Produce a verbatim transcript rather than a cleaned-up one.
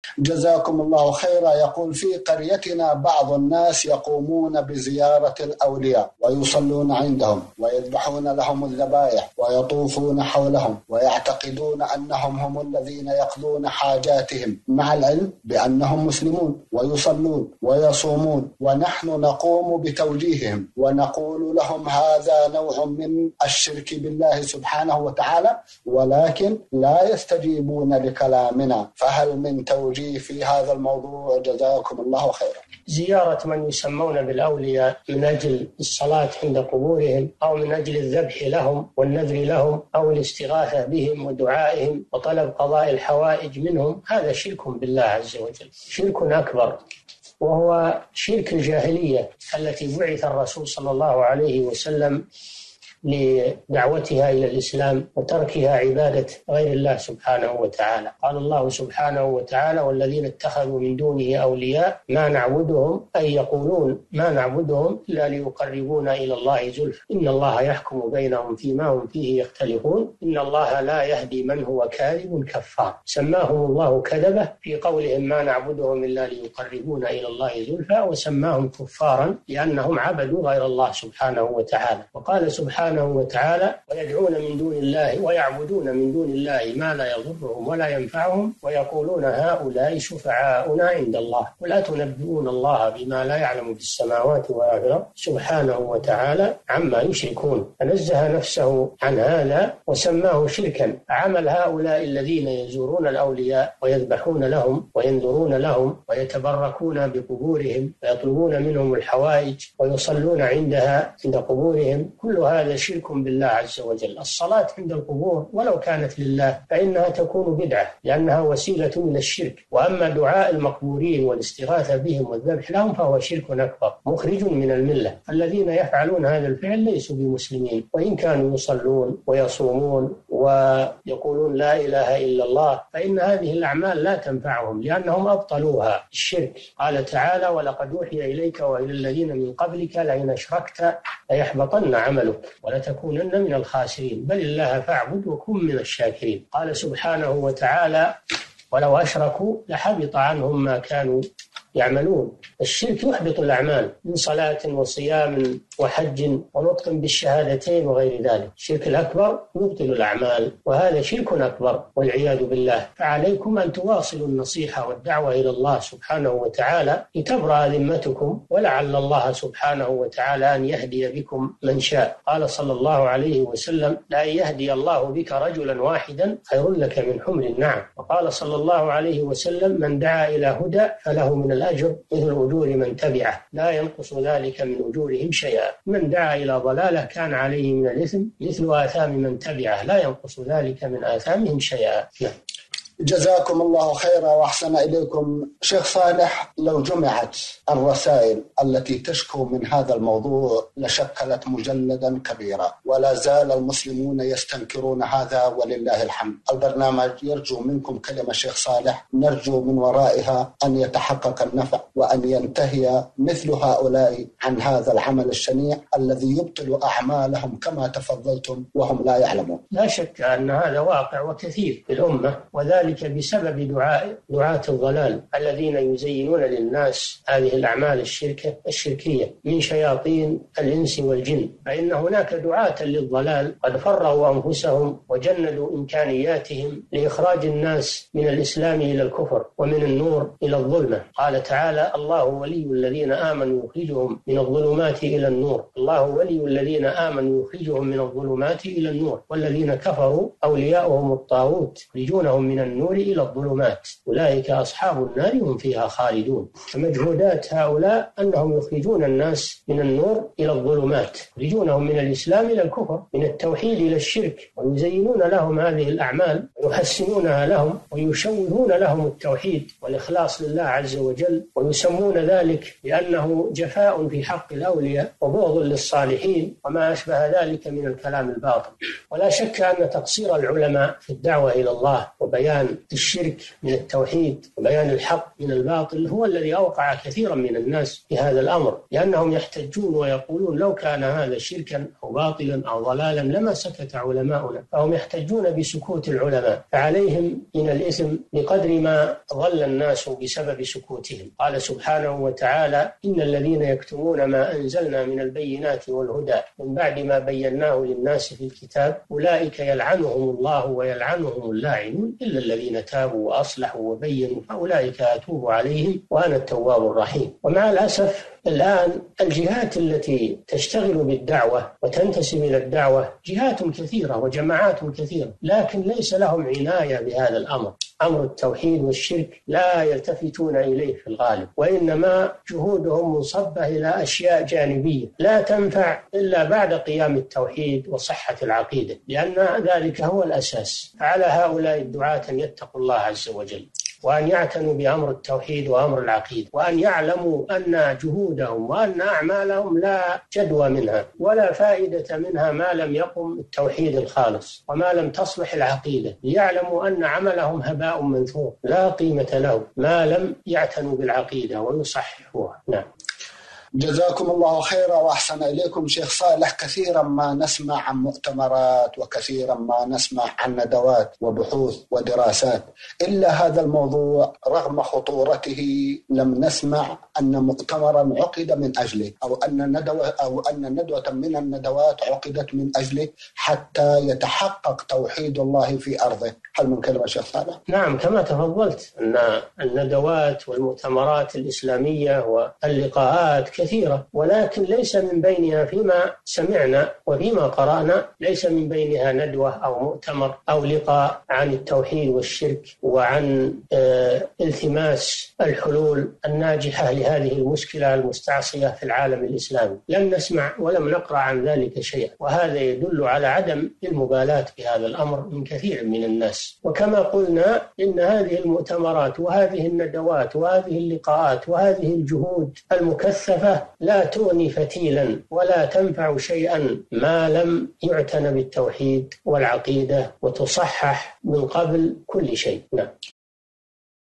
جزاكم الله خيرا. يقول: في قريتنا بعض الناس يقومون بزيارة الأولياء ويصلون عندهم ويذبحون لهم الذبائح ويطوفون حولهم ويعتقدون أنهم هم الذين يقضون حاجاتهم، مع العلم بأنهم مسلمون ويصلون ويصومون، ونحن نقوم بتوجيههم ونقول لهم هذا نوع من الشرك بالله سبحانه وتعالى، ولكن لا يستجيبون لكلامنا، فهل من توجيه في هذا الموضوع؟ جزاكم الله خيرا. زيارة من يسمون بالأولياء من أجل الصلاة عند قبورهم أو من أجل الذبح لهم والنذر لهم أو الاستغاثة بهم ودعائهم وطلب قضاء الحوائج منهم، هذا شرك بالله عز وجل، شرك أكبر، وهو شرك الجاهلية التي بعث الرسول صلى الله عليه وسلم لدعوتها إلى الإسلام وتركها عبادة غير الله سبحانه وتعالى. قال الله سبحانه وتعالى: والذين اتخذوا من دونه أولياء ما نعبدهم، أي يقولون ما نعبدهم إلا ليقربونا إلى الله زلفى إن الله يحكم بينهم فيما هم فيه يختلفون إن الله لا يهدي من هو كاذب كفار. سماهم الله كذبة في قولهم ما نعبدهم إلا ليقربونا إلى الله زلفى، وسماهم كفارا لأنهم عبدوا غير الله سبحانه وتعالى. وقال سبحانه وتعالى: ويدعون من دون الله ويعبدون من دون الله ما لا يضرهم ولا ينفعهم ويقولون هؤلاء شفعاؤنا عند الله قل أتنبئون الله بما لا يعلم في السماوات والأرض سبحانه وتعالى عما يشركون. فنزه نفسه عن هذا وسماه شركا. عمل هؤلاء الذين يزورون الأولياء ويذبحون لهم وينذرون لهم ويتبركون بقبورهم ويطلبون منهم الحوائج ويصلون عندها عند قبورهم، كل هذا شرك بالله عز وجل. الصلاة عند القبور ولو كانت لله فإنها تكون بدعة لأنها وسيلة من الشرك، وأما دعاء المقبورين والاستغاثة بهم والذبح لهم فهو شرك أكبر مخرج من الملة. الذين يفعلون هذا الفعل ليسوا بمسلمين، وإن كانوا يصلون ويصومون ويقولون لا إله إلا الله، فإن هذه الأعمال لا تنفعهم لأنهم أبطلوها الشرك. قال تعالى: ولقد أوحي إليك وإلى الذين من قبلك لئن أشركت ليحبطن عملك ولتكونن من الخاسرين بل الله فاعبد وكن من الشاكرين. قال سبحانه وتعالى: ولو أشركوا لحبط عنهم ما كانوا يعملون. الشرك يحبط الأعمال من صلاة وصيام وحج ونطق بالشهادتين وغير ذلك. الشرك الأكبر يبطل الأعمال، وهذا شرك أكبر والعياذ بالله. فعليكم أن تواصلوا النصيحة والدعوة إلى الله سبحانه وتعالى لتبرأ ذمتكم، ولعل الله سبحانه وتعالى أن يهدي بكم من شاء. قال صلى الله عليه وسلم: لأن يهدي الله بك رجلا واحدا خير لك من حمر النعم. وقال صلى الله عليه وسلم: من دعا إلى هدى فله من الأجر مثل أجور من تبعه لا ينقص ذلك من أجورهم شيئا. من دعا إلى ضلالة كان عليه من الإثم مثل آثام من تبعه لا ينقص ذلك من آثامهم شيئا. نعم. جزاكم الله خيرا وأحسن إليكم. شيخ صالح، لو جمعت الرسائل التي تشكو من هذا الموضوع لشكلت مجلدا كبيرا، ولا زال المسلمون يستنكرون هذا ولله الحمد. البرنامج يرجو منكم كلمة شيخ صالح نرجو من ورائها أن يتحقق النفع وأن ينتهي مثل هؤلاء عن هذا العمل الشنيع الذي يبطل أعمالهم كما تفضلتم وهم لا يعلمون. لا شك أن هذا واقع وكثير في الأمة، وذلك بسبب دعاء دعاة الضلال الذين يزينون للناس هذه الأعمال الشركة الشركية من شياطين الإنس والجن. فإن هناك دعاة للضلال قد فرغوا أنفسهم وجندوا إمكانياتهم لإخراج الناس من الإسلام إلى الكفر ومن النور إلى الظلمة. قال تعالى: الله ولي الذين آمنوا يخرجهم من الظلمات إلى النور. الله ولي الذين آمنوا يخرجهم من الظلمات إلى النور والذين كفروا أولياؤهم الطاغوت يخرجونهم من النور إلى الظلمات أولئك أصحاب النار هم فيها خالدون. فمجهودات هؤلاء أنهم يخرجون الناس من النور إلى الظلمات، يخرجونهم من الإسلام إلى الكفر، من التوحيد إلى الشرك، ويزينون لهم هذه الأعمال ويحسنونها لهم ويشوهون لهم التوحيد والإخلاص لله عز وجل، ويسمون ذلك بأنه جفاء في حق الأولياء وبغض للصالحين وما أشبه ذلك من الكلام الباطل. ولا شك أن تقصير العلماء في الدعوة إلى الله وبيان بيان الشرك من التوحيد وبيان الحق من الباطل هو الذي أوقع كثيرا من الناس في هذا الأمر، لأنهم يحتجون ويقولون لو كان هذا شركا أو باطلا أو ضلالا لما سكت علماؤنا، فهم يحتجون بسكوت العلماء، فعليهم من الإثم بقدر ما ضل الناس بسبب سكوتهم. قال سبحانه وتعالى: إن الذين يكتمون ما أنزلنا من البينات والهدى من بعد ما بيناه للناس في الكتاب أولئك يلعنهم الله ويلعنهم اللاعنون إلا الذين تابوا وأصلحوا وبينوا فأولئك أتوب عليهم وأنا التواب الرحيم. ومع الأسف الآن الجهات التي تشتغل بالدعوة وتنتسب إلى الدعوة جهات كثيرة وجماعات كثيرة، لكن ليس لهم عناية بهذا الأمر، أمر التوحيد والشرك لا يلتفتون إليه في الغالب، وإنما جهودهم منصبة إلى أشياء جانبية لا تنفع إلا بعد قيام التوحيد وصحة العقيدة، لأن ذلك هو الأساس. فعلى هؤلاء الدعاة أن يتقوا الله عز وجل وأن يعتنوا بأمر التوحيد وأمر العقيدة، وأن يعلموا أن جهودهم وأن أعمالهم لا جدوى منها ولا فائدة منها ما لم يقم التوحيد الخالص وما لم تصلح العقيدة، ليعلموا أن عملهم هباء منثور لا قيمة له ما لم يعتنوا بالعقيدة ويصححوها. نعم. جزاكم الله خيرا وأحسن إليكم شيخ صالح. كثيرا ما نسمع عن مؤتمرات وكثيرا ما نسمع عن ندوات وبحوث ودراسات، إلا هذا الموضوع رغم خطورته لم نسمع أن مؤتمرا عقد من أجله أو أن ندوة أو أن ندوة من الندوات عقدت من أجله حتى يتحقق توحيد الله في أرضه. هل من كلمة شيخ صالح؟ نعم، كما تفضلت أن الندوات والمؤتمرات الإسلامية واللقاءات كثيرة، ولكن ليس من بينها فيما سمعنا وفيما قرأنا ليس من بينها ندوة أو مؤتمر أو لقاء عن التوحيد والشرك وعن آه التماس الحلول الناجحة لهذه المشكلة المستعصية في العالم الإسلامي. لم نسمع ولم نقرأ عن ذلك شيئا، وهذا يدل على عدم المبالاة بهذا الأمر من كثير من الناس. وكما قلنا إن هذه المؤتمرات وهذه الندوات وهذه اللقاءات وهذه الجهود المكثفة لا تغني فتيلا ولا تنفع شيئا ما لم يعتنى بالتوحيد والعقيدة وتصحح من قبل كل شيء. نعم.